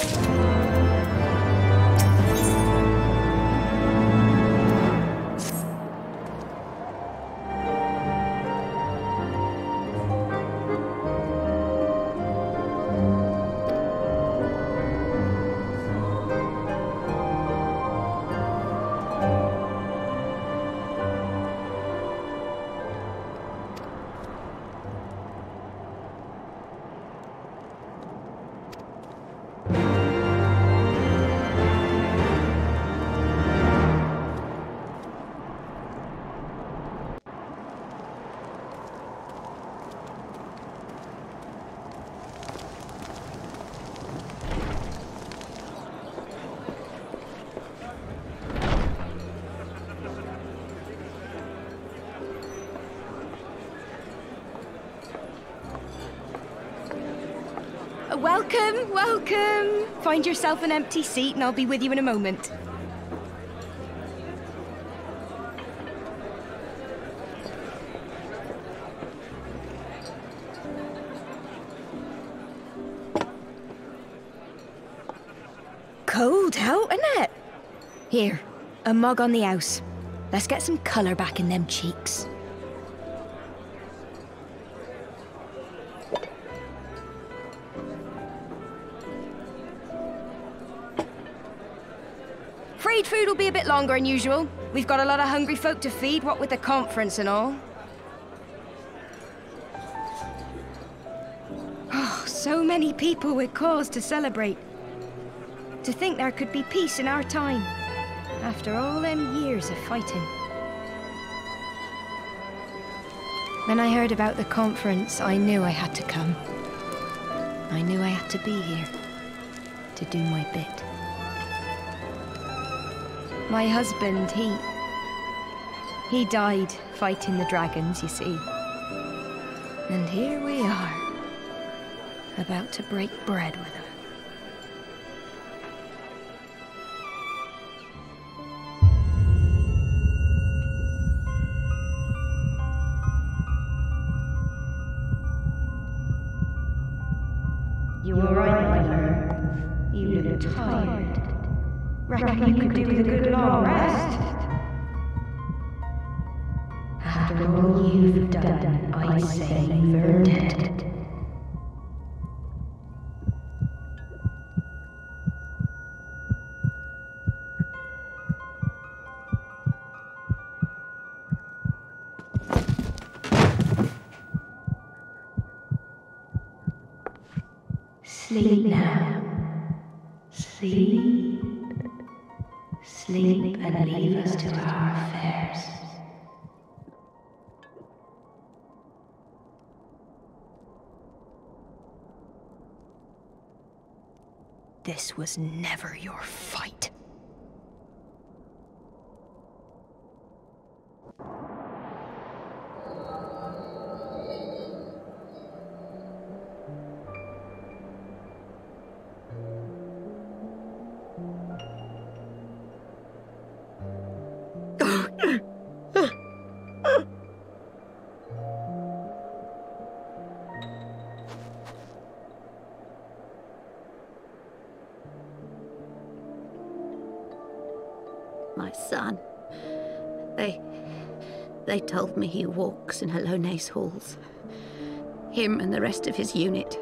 Welcome, welcome. Find yourself an empty seat and I'll be with you in a moment. Cold out, isn't it? Here, a mug on the house. Let's get some colour back in them cheeks. Freed food will be a bit longer than usual. We've got a lot of hungry folk to feed, what with the conference and all. Oh, so many people with cause to celebrate. To think there could be peace in our time, after all them years of fighting. When I heard about the conference, I knew I had to come. I knew I had to be here, to do my bit. My husband, he died fighting the dragons, you see. And here we are, about to break bread with him. You were right, my lord. You look tired. Reckon you could do with a good long rest? After all you've done, I'd say you've earned it. Sleep now. Sleep. Sleep and leave us to our affairs. This was never your fight. My son. They told me he walks in Alone's halls. Him and the rest of his unit.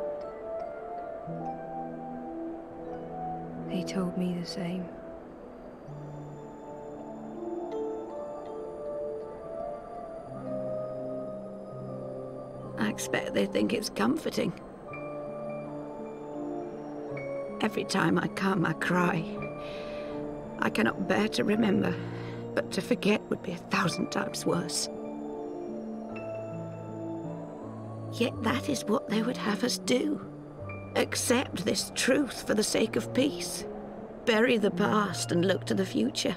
He told me the same. I expect they think it's comforting. Every time I come, I cry. I cannot bear to remember, but to forget would be 1,000 times worse. Yet that is what they would have us do. Accept this truth for the sake of peace. Bury the past and look to the future.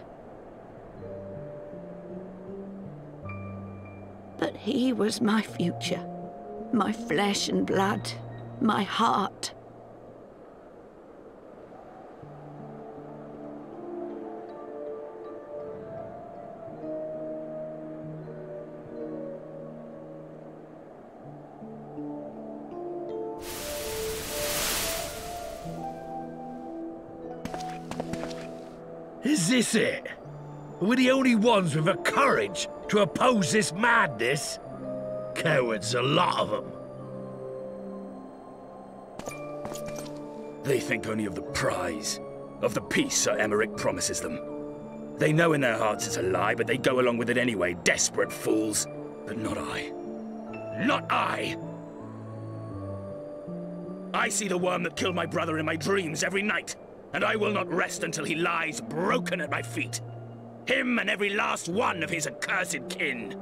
But he was my future. My flesh and blood. My heart. Is this it? We're the only ones with the courage to oppose this madness? Cowards, a lot of them. They think only of the prize, of the peace Sir Emmerich promises them. They know in their hearts it's a lie, but they go along with it anyway, desperate fools. But not I. Not I! I see the worm that killed my brother in my dreams every night, and I will not rest until he lies broken at my feet. Him and every last one of his accursed kin.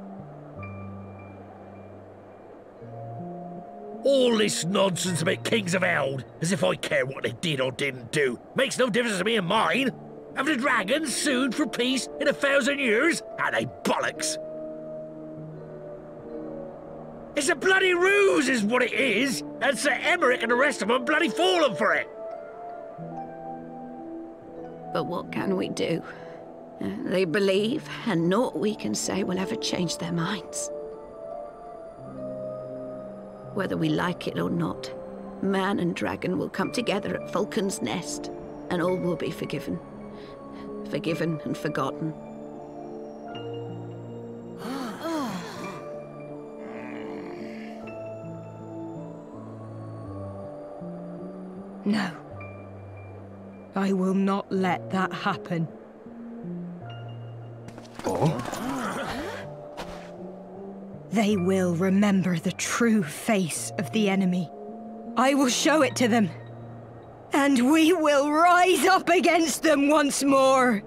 All this nonsense about Kings of Eld, as if I care what they did or didn't do, makes no difference to me and mine. Have the dragons sued for peace in 1,000 years? Are they bollocks? It's a bloody ruse is what it is, and Sir Emmerich and the rest of them bloody fallen for it. But what can we do? They believe, and naught we can say will ever change their minds. Whether we like it or not, man and dragon will come together at Vulcan's Nest, and all will be forgiven. Forgiven and forgotten. No. I will not let that happen. They will remember the true face of the enemy. I will show it to them. And we will rise up against them once more.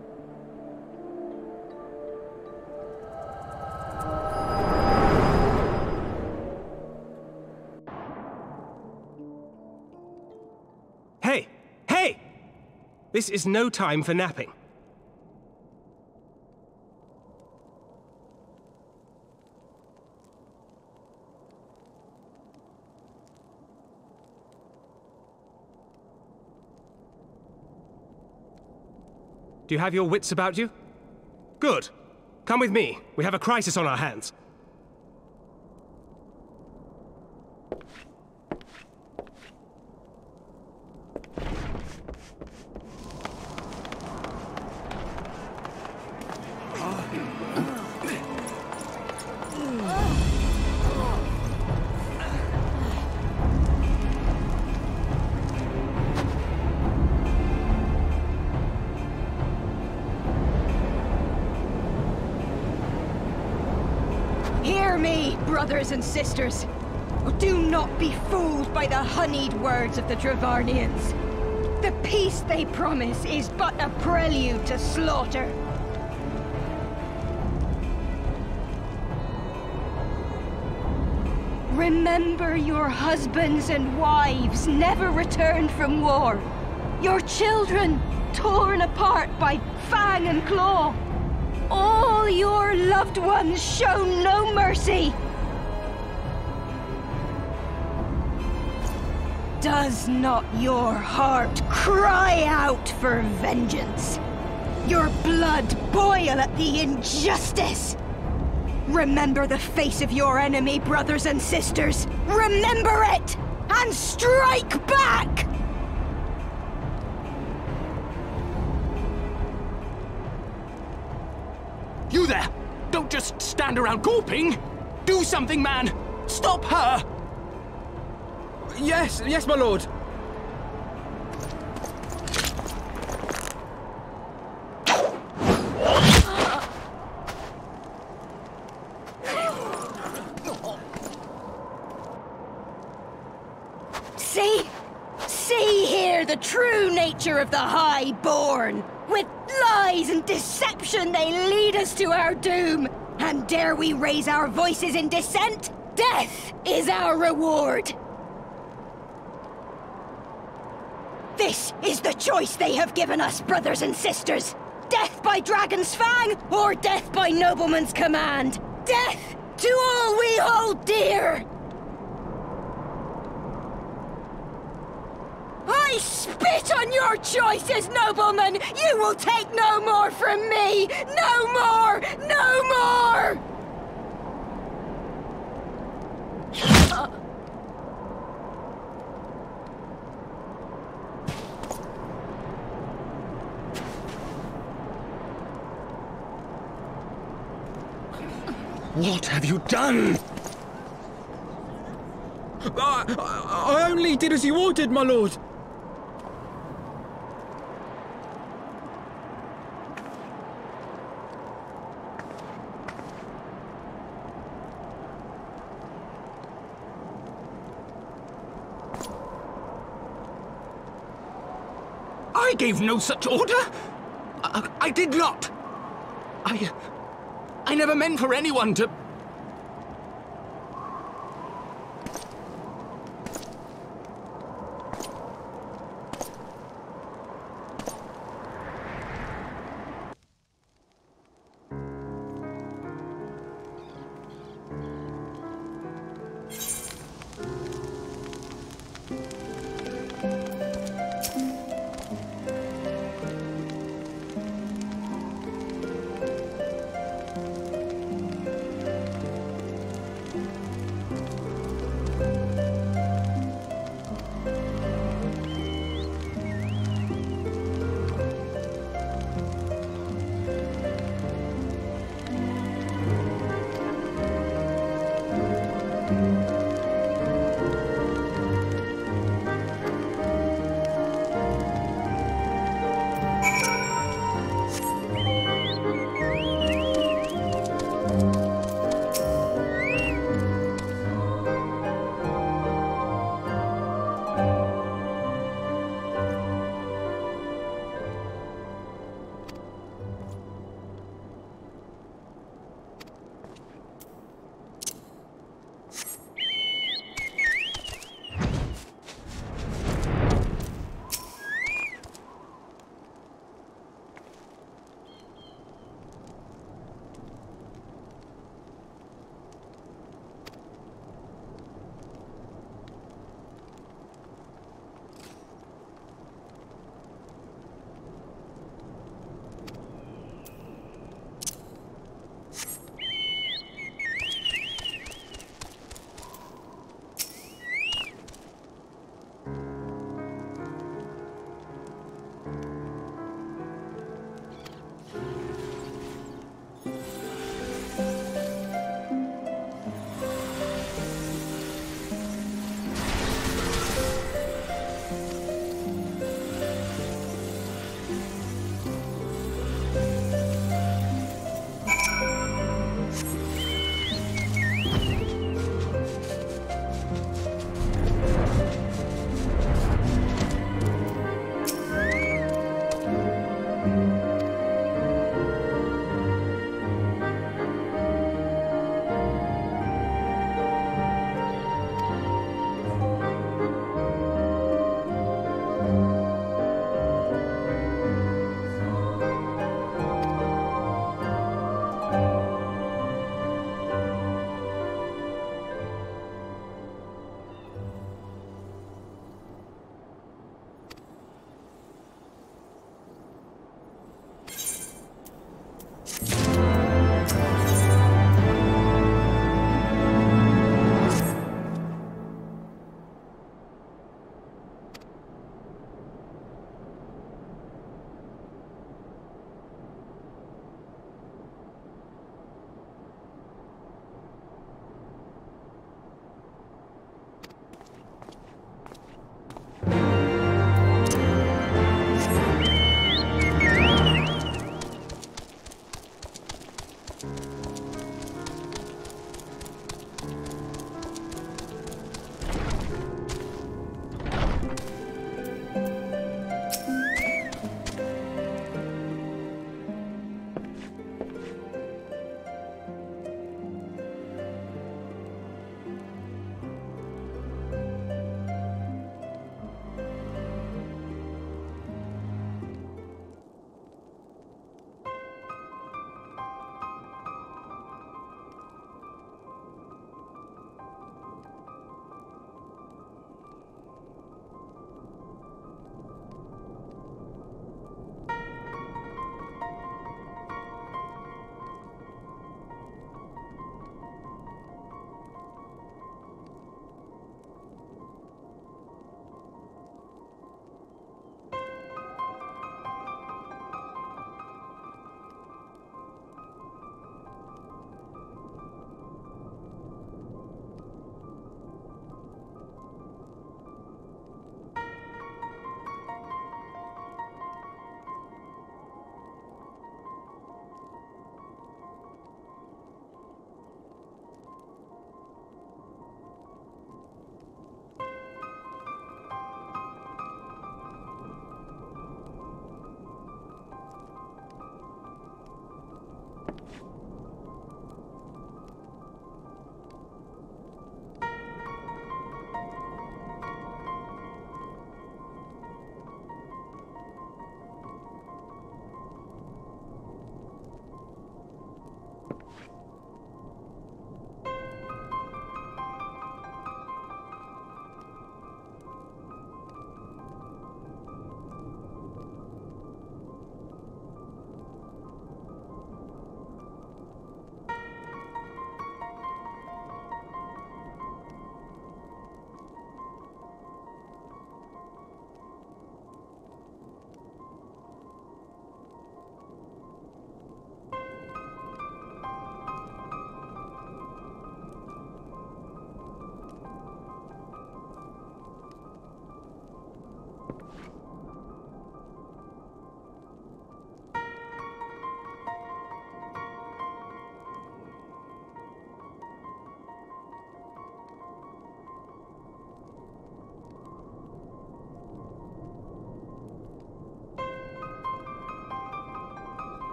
Hey! Hey! This is no time for napping. Do you have your wits about you? Good. Come with me. We have a crisis on our hands. Brothers and sisters, do not be fooled by the honeyed words of the Dravarnians. The peace they promise is but a prelude to slaughter. Remember your husbands and wives never returned from war. Your children torn apart by fang and claw. All your loved ones shown no mercy. Does not your heart cry out for vengeance? Your blood boil at the injustice? Remember the face of your enemy, brothers and sisters. Remember it, and strike back! You there! Don't just stand around gawping! Do something, man! Stop her! Yes, my lord. See here the true nature of the Highborn. With lies and deception they lead us to our doom. And dare we raise our voices in dissent? Death is our reward. This is the choice they have given us, brothers and sisters. Death by dragon's fang, or death by nobleman's command. Death to all we hold dear. I spit on your choices, noblemen! You will take no more from me! No more! No more! What have you done? I only did as you ordered, my lord. I gave no such order. I did not. I never meant for anyone to...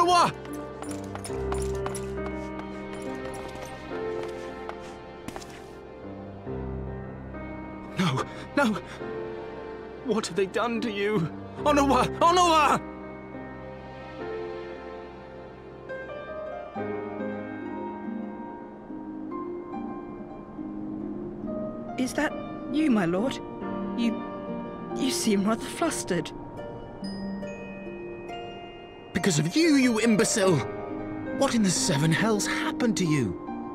Onawa! No, no! What have they done to you? Onawa! Onawa! Is that you, my lord? You seem rather flustered. Because of you, you imbecile! What in the seven hells happened to you?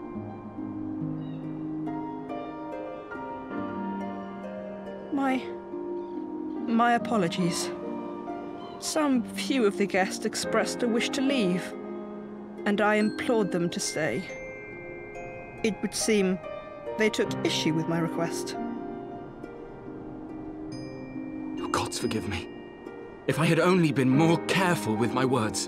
My apologies. Some few of the guests expressed a wish to leave, and I implored them to stay. It would seem they took issue with my request. Oh, gods forgive me. If I had only been more careful with my words.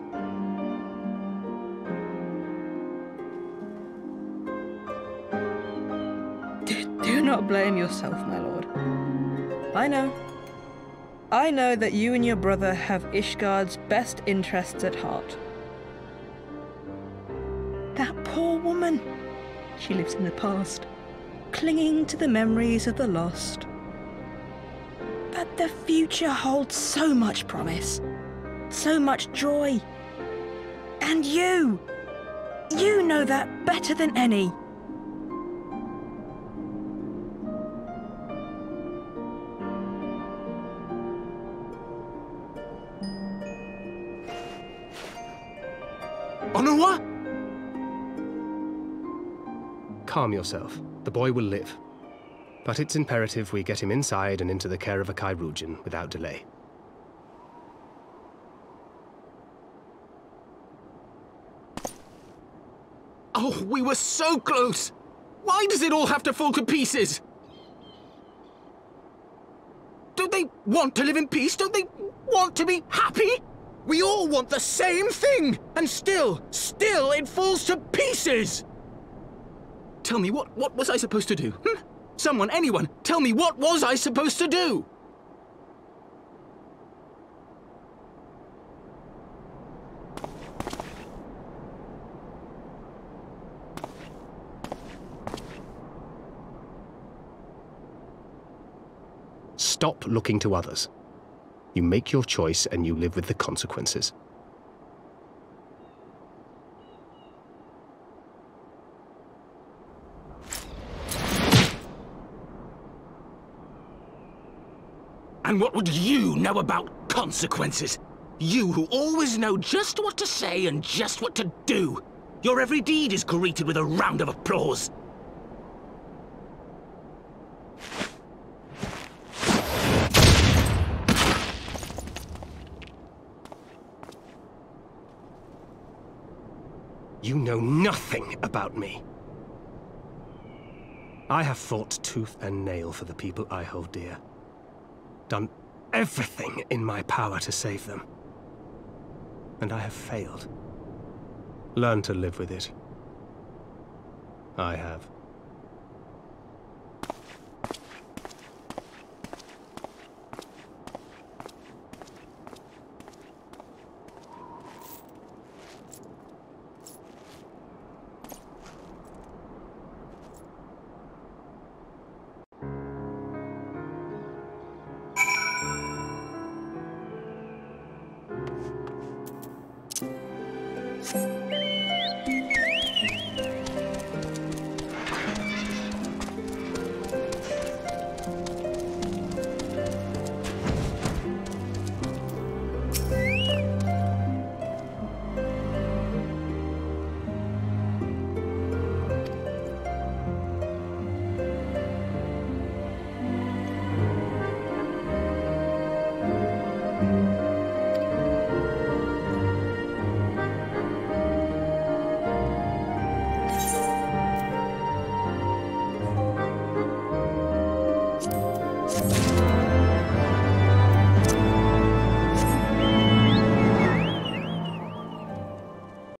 Do not blame yourself, my lord. I know that you and your brother have Ishgard's best interests at heart. That poor woman. She lives in the past, clinging to the memories of the lost. But the future holds so much promise, so much joy. And you know that better than any. Onawa? Calm yourself. The boy will live. But it's imperative we get him inside and into the care of a Kairoujian without delay. Oh, we were so close! Why does it all have to fall to pieces? Don't they want to live in peace? Don't they want to be happy? We all want the same thing! And still it falls to pieces! Tell me, what was I supposed to do? Someone, anyone, tell me, what was I supposed to do? Stop looking to others. You make your choice and you live with the consequences. And what would you know about consequences? You who always know just what to say and just what to do. Your every deed is greeted with a round of applause. You know nothing about me. I have fought tooth and nail for the people I hold dear. Done everything in my power to save them. And I have failed. Learn to live with it. I have.